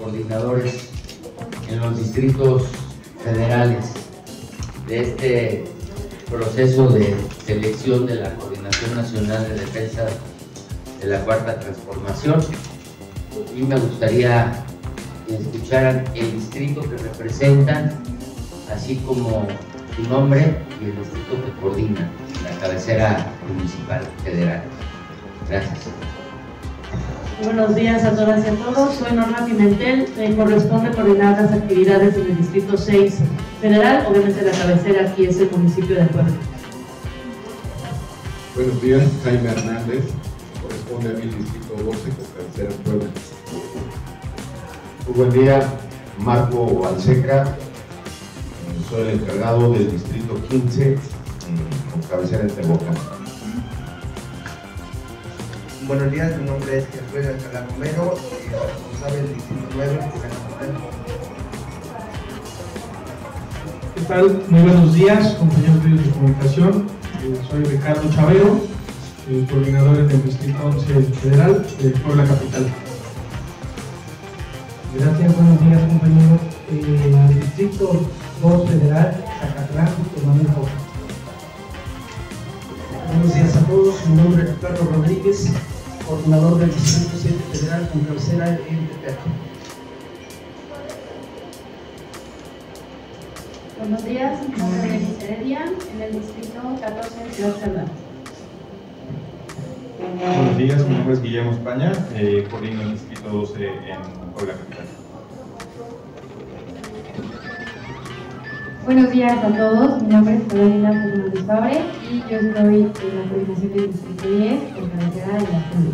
coordinadores en los distritos federales de este proceso de selección de la Coordinación Nacional de Defensa de la Cuarta Transformación, y me gustaría que escucharan el distrito que representan, así como su nombre y el distrito que coordina la cabecera municipal federal. Gracias. Buenos días a todas y a todos. Soy Norma Pimentel. Me corresponde coordinar las actividades en el Distrito 6 Federal. Obviamente la cabecera aquí es el municipio de Puebla. Buenos días, Jaime Hernández. Corresponde a mi Distrito 12 con cabecera en Puebla. Muy buen día, Marco Alseca. Soy el encargado del Distrito 15 con cabecera en Tehuacán. Buenos días, mi nombre es Alfredo Alcalá Romero, responsable del Distrito 9 ¿Qué tal? Muy buenos días, compañeros medios de comunicación. Soy Ricardo Chavero, coordinador del Distrito 11 Federal de Puebla Capital. Gracias, buenos días, compañeros. Distrito 2 Federal, Zacatlán, Manuel Rojas. Buenos días a todos, mi nombre es Ricardo Rodríguez, coordinador del Distrito 7 Federal con cabecera en Tepeaca. Buenos días, mi nombre es Denise Heredia, en el Distrito 14 de Ciudad Cerdán. Buenos días, mi nombre es Guillermo España, coordino el Distrito 12 en Puebla Capital. Buenos días a todos, mi nombre es Carolina Fernández Fabre y yo estoy en la coordinación del Distrito 10 con cabecera de la Puebla.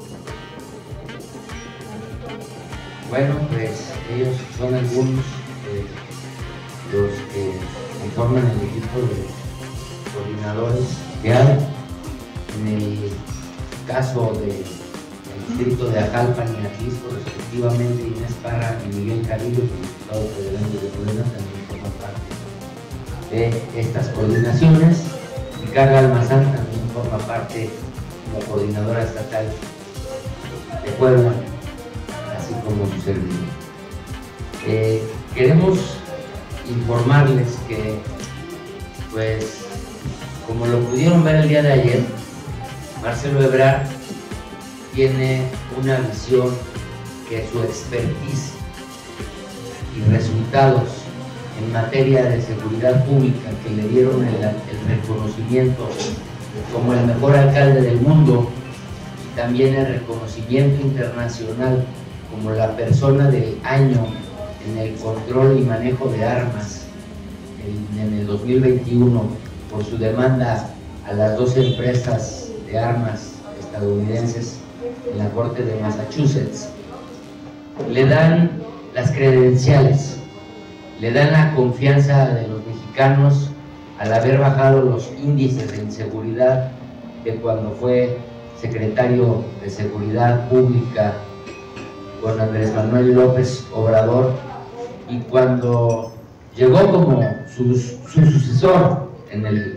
Bueno, pues ellos son algunos de los que conforman el equipo de coordinadores que hay. En el caso del distrito de Ajalpan y Atlisco, respectivamente, Inés Parra y Miguel Carrillo, diputados federales de Morena, también forman parte de estas coordinaciones. Ricardo Almazán también forma parte como coordinadora estatal de Puebla, así como su servidor. Queremos informarles que, pues, como lo pudieron ver el día de ayer, Marcelo Ebrard tiene una visión que su expertise y resultados en materia de seguridad pública, que le dieron el reconocimiento como el mejor alcalde del mundo, y también el reconocimiento internacional como la persona del año en el control y manejo de armas en el 2021 por su demanda a las 12 empresas de armas estadounidenses en la Corte de Massachusetts, le dan las credenciales, le dan la confianza de los mexicanos al haber bajado los índices de inseguridad de cuando fue secretario de Seguridad Pública con Andrés Manuel López Obrador, y cuando llegó como su sucesor en el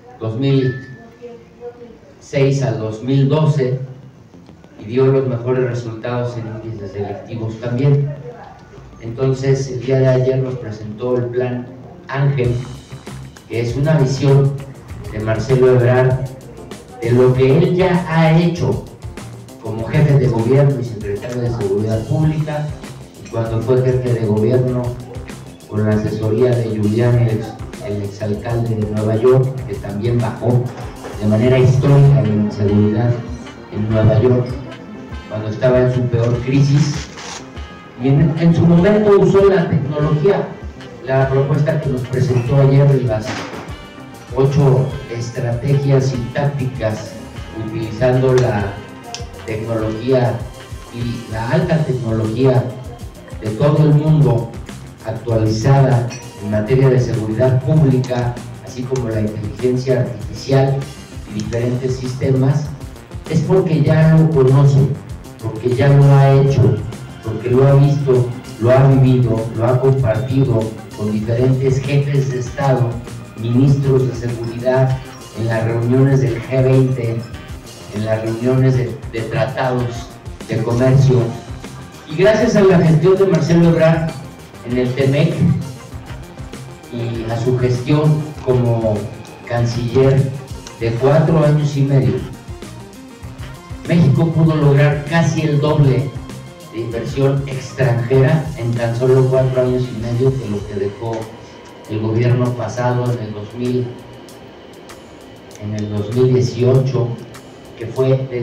2006 al 2012 y dio los mejores resultados en índices selectivos también. Entonces, el día de ayer nos presentó el plan Ángel, que es una visión de Marcelo Ebrard de lo que él ya ha hecho como jefe de gobierno y secretario de Seguridad Pública, y cuando fue jefe de gobierno con la asesoría de Giuliani, el exalcalde de Nueva York, que también bajó de manera histórica la inseguridad en Nueva York cuando estaba en su peor crisis, y en su momento usó la tecnología, la propuesta que nos presentó ayer de las 8 estrategias y tácticas, utilizando la tecnología y la alta tecnología de todo el mundo actualizada en materia de seguridad pública, así como la inteligencia artificial y diferentes sistemas, es porque ya lo conoce, porque ya lo ha hecho, porque lo ha visto, lo ha vivido, lo ha compartido con diferentes jefes de Estado, ministros de seguridad, en las reuniones del G20, en las reuniones de tratados de comercio Y gracias a la gestión de Marcelo Ebrard en el TEMEC y a su gestión como canciller de 4 años y medio, México pudo lograr casi el doble de inversión extranjera en tan solo 4 años y medio que lo que dejó el gobierno pasado en el 2018, que fue de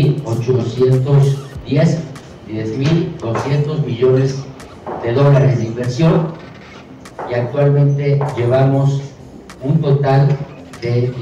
10.200 millones de dólares de inversión, y actualmente llevamos un total de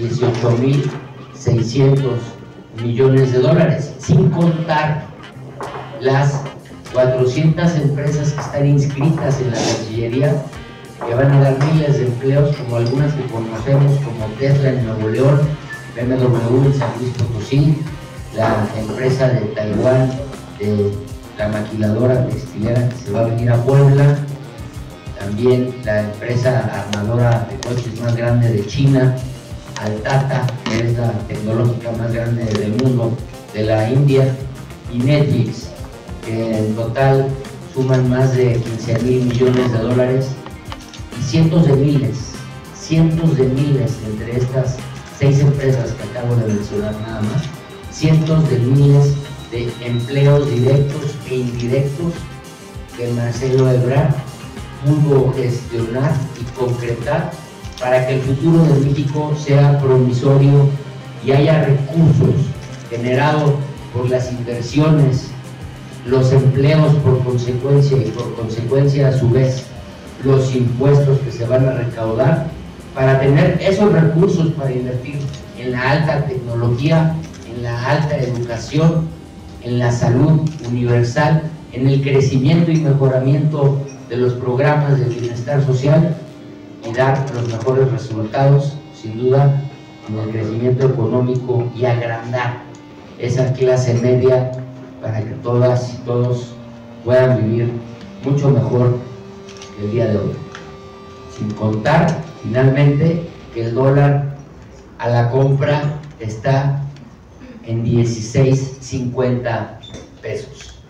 18.600 millones de dólares, sin contar las 400 empresas que están inscritas en la Cancillería, que van a dar miles de empleos, como algunas que conocemos, como Tesla en Nuevo León, BMW en San Luis Potosí, la empresa de Taiwán, de la maquiladora textilera que se va a venir a Puebla, también la empresa armadora de coches más grande de China, Altata, que es la tecnológica más grande del mundo, de la India, y Netflix, que en total suman más de 15.000 millones de dólares, y cientos de miles entre estas 6 empresas que acabo de mencionar nada más, cientos de miles de empleos directos e indirectos que Marcelo Ebrard pudo gestionar y concretar para que el futuro de México sea promisorio y haya recursos generados por las inversiones, los empleos por consecuencia, y por consecuencia a su vez los impuestos que se van a recaudar, para tener esos recursos para invertir en la alta tecnología, en la alta educación, en la salud universal, en el crecimiento y mejoramiento de los programas de bienestar social, y dar los mejores resultados, sin duda, en el crecimiento económico, y agrandar esa clase media para que todas y todos puedan vivir mucho mejor que el día de hoy. Sin contar, finalmente, que el dólar a la compra está en 16.50 pesos.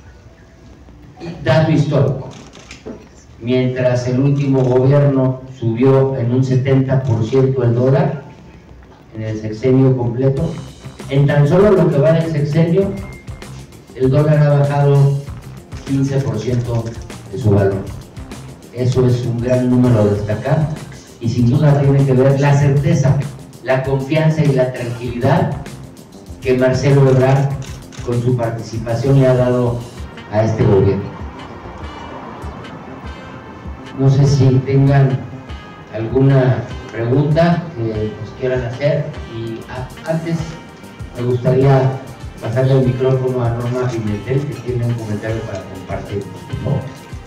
Y dato histórico: mientras el último gobierno subió en un 70% el dólar en el sexenio completo, en tan solo lo que va del sexenio, el dólar ha bajado 15% de su valor. Eso es un gran número a destacar, y sin duda tiene que ver la certeza, la confianza y la tranquilidad que Marcelo Ebrard con su participación le ha dado a este gobierno. No sé si tengan alguna pregunta que nos quieran hacer, y antes me gustaría pasarle el micrófono a Norma Pimentel, que tiene un comentario para compartir, por favor.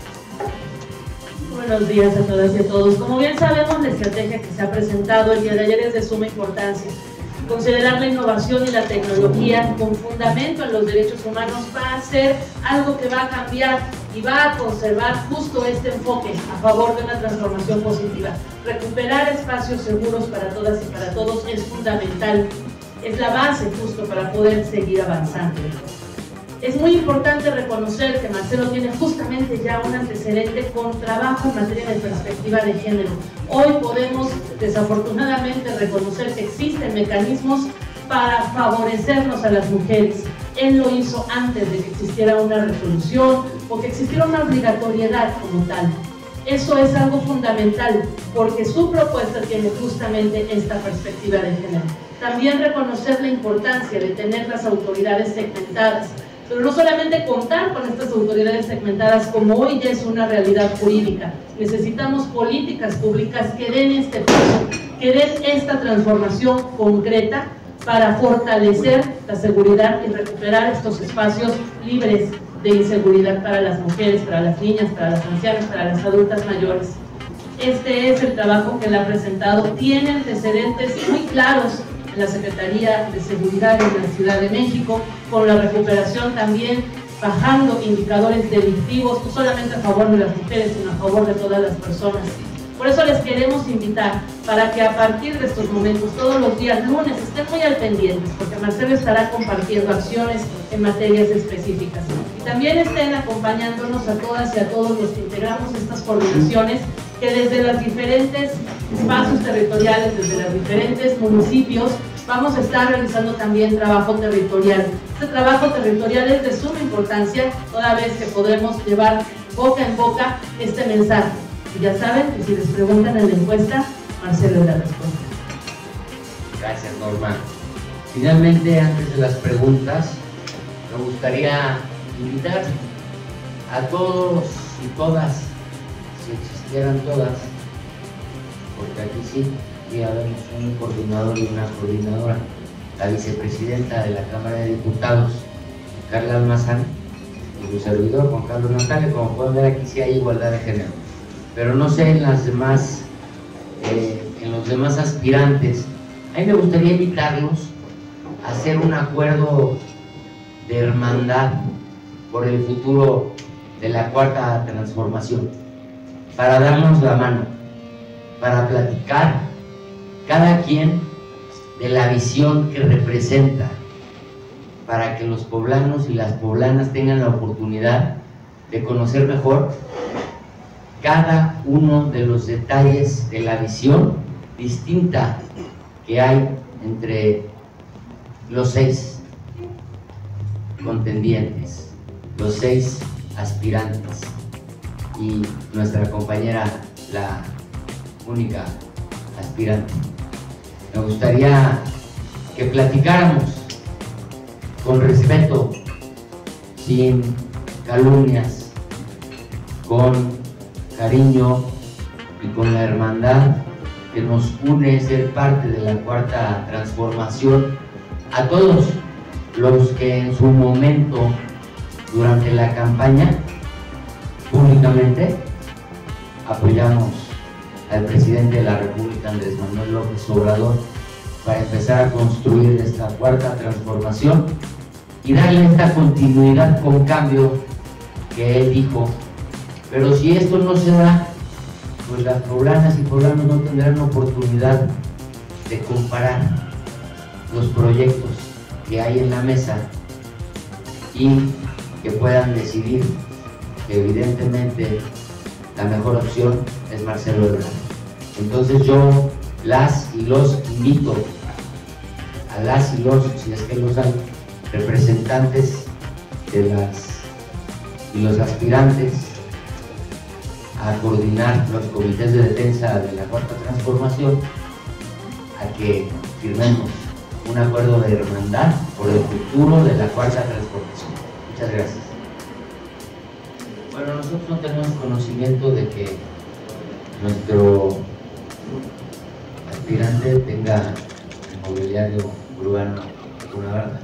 Buenos días a todas y a todos. Como bien sabemos, la estrategia que se ha presentado el día de ayer es de suma importancia. Considerar la innovación y la tecnología con fundamento en los derechos humanos va a ser algo que va a cambiar y va a conservar justo este enfoque a favor de una transformación positiva. Recuperar espacios seguros para todas y para todos es fundamental, es la base justo para poder seguir avanzando. Es muy importante reconocer que Marcelo tiene justamente ya un antecedente con trabajo en materia de perspectiva de género. Hoy podemos desafortunadamente reconocer que existen mecanismos para favorecernos a las mujeres. Él lo hizo antes de que existiera una resolución o que existiera una obligatoriedad como tal. Eso es algo fundamental, porque su propuesta tiene justamente esta perspectiva de género. También reconocer la importancia de tener las autoridades segmentadas, pero no solamente contar con estas autoridades segmentadas como hoy ya es una realidad jurídica. Necesitamos políticas públicas que den este paso, que den esta transformación concreta para fortalecer la seguridad y recuperar estos espacios libres de inseguridad para las mujeres, para las niñas, para las ancianas, para las adultas mayores. Este es el trabajo que él ha presentado. Tiene antecedentes muy claros en la Secretaría de Seguridad en la Ciudad de México, con la recuperación también, bajando indicadores delictivos, no solamente a favor de las mujeres, sino a favor de todas las personas. Por Por eso les queremos invitar para que a partir de estos momentos, todos los días lunes, estén muy al pendientes, porque Marcelo estará compartiendo acciones en materias específicas. Y también estén acompañándonos a todas y a todos los que integramos estas coordinaciones, que desde los diferentes espacios territoriales, desde los diferentes municipios, vamos a estar realizando también trabajo territorial. Este trabajo territorial es de suma importancia, toda vez que podremos llevar boca en boca este mensaje. Y ya saben que si les preguntan en la encuesta, Marcelo es la respuesta. Gracias, Norma. Finalmente, antes de las preguntas, me gustaría invitar a todos y todas, si existieran todas, porque aquí sí habemos un coordinador y una coordinadora, la vicepresidenta de la Cámara de Diputados, Carla Almazán, y su servidor, Juan Carlos Natalia. Como pueden ver, aquí sí hay igualdad de género, pero no sé en las demás, en los demás aspirantes. A mí me gustaría invitarlos a hacer un acuerdo de hermandad por el futuro de la Cuarta Transformación, para darnos la mano, para platicar cada quien de la visión que representa, para que los poblanos y las poblanas tengan la oportunidad de conocer mejor cada uno de los detalles de la visión distinta que hay entre los 6 contendientes, los 6 aspirantes y nuestra compañera, la única aspirante. Me gustaría que platicáramos con respeto, sin calumnias, con cariño y con la hermandad que nos une ser parte de la Cuarta Transformación, a todos los que en su momento, durante la campaña, públicamente apoyamos al presidente de la República, Andrés Manuel López Obrador, para empezar a construir esta Cuarta Transformación y darle esta continuidad con cambio que él dijo. Pero si esto no se da, pues las poblanas y poblanos no tendrán oportunidad de comparar los proyectos que hay en la mesa y que puedan decidir que evidentemente la mejor opción es Marcelo Ebrard. Entonces yo las y los invito a las y los, si es que los hay, representantes de las y los aspirantes a coordinar los comités de defensa de la Cuarta Transformación, a que firmemos un acuerdo de hermandad por el futuro de la Cuarta Transformación. Muchas gracias. Bueno, nosotros no tenemos conocimiento de que nuestro aspirante tenga mobiliario urbano una barda.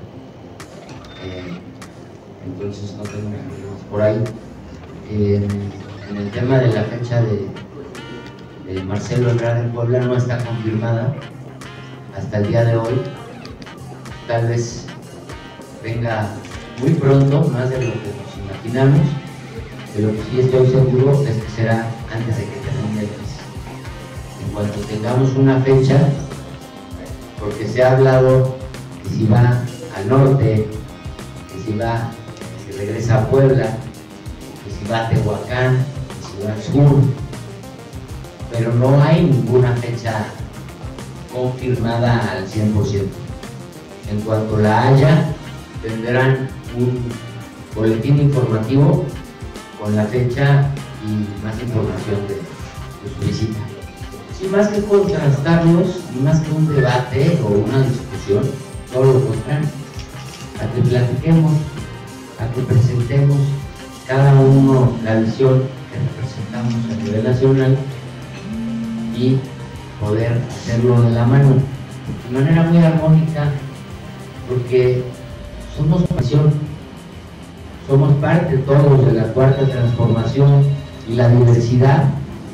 Entonces no tenemos problemas por ahí. En el tema de la fecha de Marcelo Ebrard en Puebla no está confirmada hasta el día de hoy. Tal vez venga muy pronto, más de lo que nos imaginamos. De lo que sí estoy seguro es que será antes de que termine el mes. En cuanto tengamos una fecha, porque se ha hablado que si va al norte, que si regresa a Puebla, que si va a Tehuacán, que si va al sur, pero no hay ninguna fecha confirmada al 100%. En cuanto la haya, tendrán un boletín informativo con la fecha y más información de su visita. Sin más que contrastarlos, ni más que un debate o una discusión, todo lo contrario, a que platiquemos, a que presentemos cada uno la visión que representamos a nivel nacional y poder hacerlo de la mano, de manera muy armónica, porque somos pasión, somos parte todos de la Cuarta Transformación y la diversidad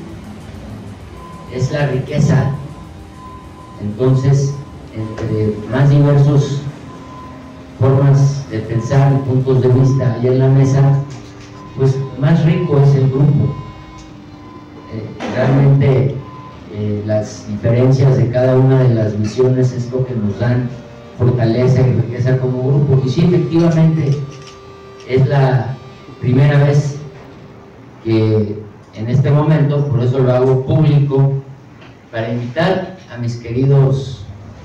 es la riqueza. Entonces, entre más diversos formas de pensar y puntos de vista hay en la mesa, pues más rico es el grupo. Realmente las diferencias de cada una de las misiones es lo que nos dan fortaleza y riqueza como grupo. Y sí, efectivamente, es la primera vez que en este momento, por eso lo hago público, para invitar a mis queridos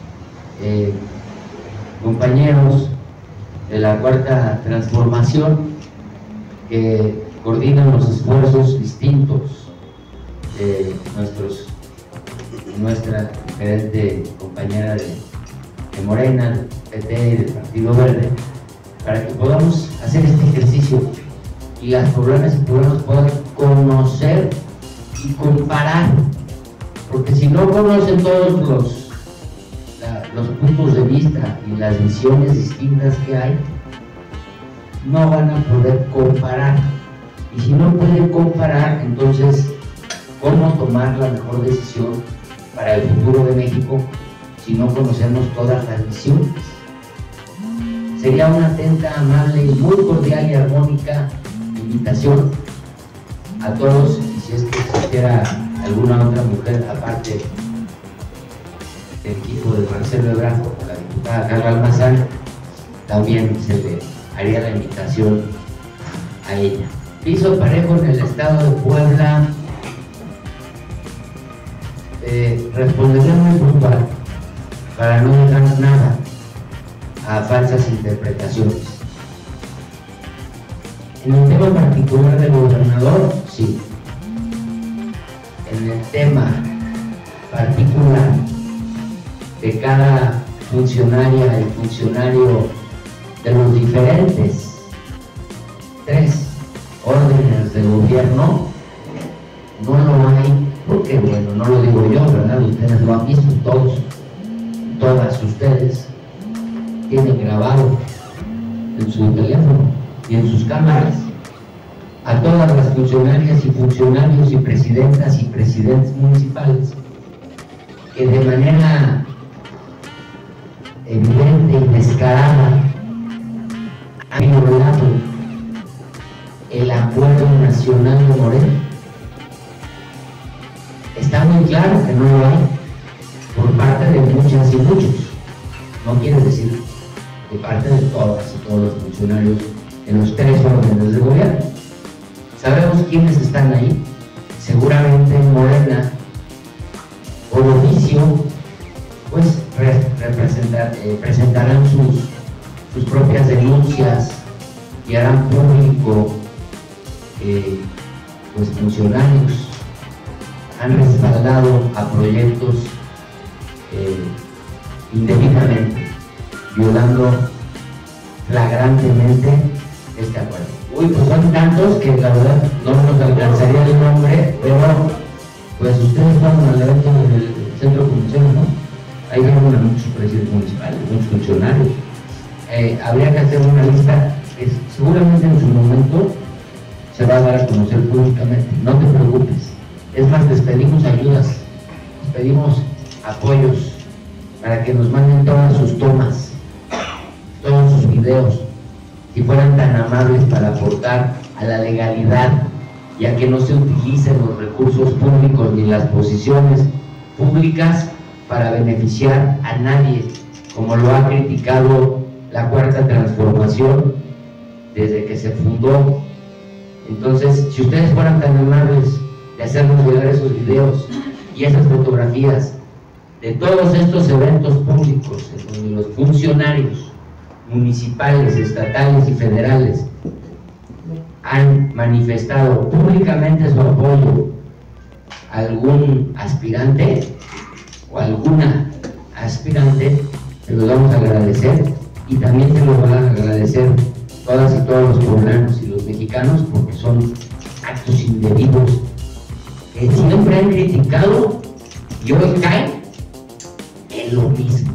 compañeros de la Cuarta Transformación que coordinan los esfuerzos distintos de nuestra diferente compañera de Morena, del PT y del Partido Verde, para que podamos hacer este ejercicio y las poblanas y poblanos puedan conocer y comparar, porque si no conocen todos los puntos de vista y las visiones distintas que hay, no van a poder comparar. Y si no pueden comparar, entonces, ¿cómo tomar la mejor decisión para el futuro de México si no conocemos todas las visiones? Sería una atenta, amable y muy cordial y armónica invitación a todos, y si es que existiera alguna otra mujer aparte del equipo de Marcelo Ebrard, la diputada Carla Almazán, también se le haría la invitación a ella. Piso parejo en el estado de Puebla. Responderé muy puntual para no dejar nada a falsas interpretaciones. En el tema particular del gobernador, sí. En el tema particular de cada funcionaria y funcionario de los diferentes 3 órdenes de gobierno, no lo hay, porque bueno, no lo digo yo, ¿verdad? Ustedes lo han visto todos, todas ustedes tienen grabado en su teléfono y en sus cámaras a todas las funcionarias y funcionarios y presidentas y presidentes municipales que de manera evidente y descarada han violado el acuerdo nacional de Morena. Está muy claro que no lo hay por parte de muchas y muchos. No quiere decir de parte de todas y todos los funcionarios en los 3 órdenes de gobierno. Sabemos quiénes están ahí. Seguramente Morena, por oficio, pues presentarán sus propias denuncias y harán público que los funcionarios han respaldado a proyectos indebidamente, violando flagrantemente este acuerdo. Uy, pues son tantos que la verdad no nos alcanzaría el nombre, pero pues ustedes van al evento del centro comercial, ¿no? Ahí vieron a muchos presidentes municipales, muchos funcionarios. Habría que hacer una lista que seguramente en su momento se va a dar a conocer públicamente. No te preocupes. Es más, les pedimos ayudas, les pedimos apoyos para que nos manden todas sus tomas, todos sus videos, si fueran tan amables para aportar a la legalidad, ya que no se utilicen los recursos públicos ni las posiciones públicas para beneficiar a nadie, como lo ha criticado la Cuarta Transformación desde que se fundó. Entonces, si ustedes fueran tan amables de hacernos llegar esos videos y esas fotografías de todos estos eventos públicos en donde los funcionarios municipales, estatales y federales han manifestado públicamente su apoyo a algún aspirante o alguna aspirante, se los vamos a agradecer, y también se los van a agradecer todas y todos los poblanos y los mexicanos, porque son actos indebidos que siempre han criticado y hoy caen en lo mismo.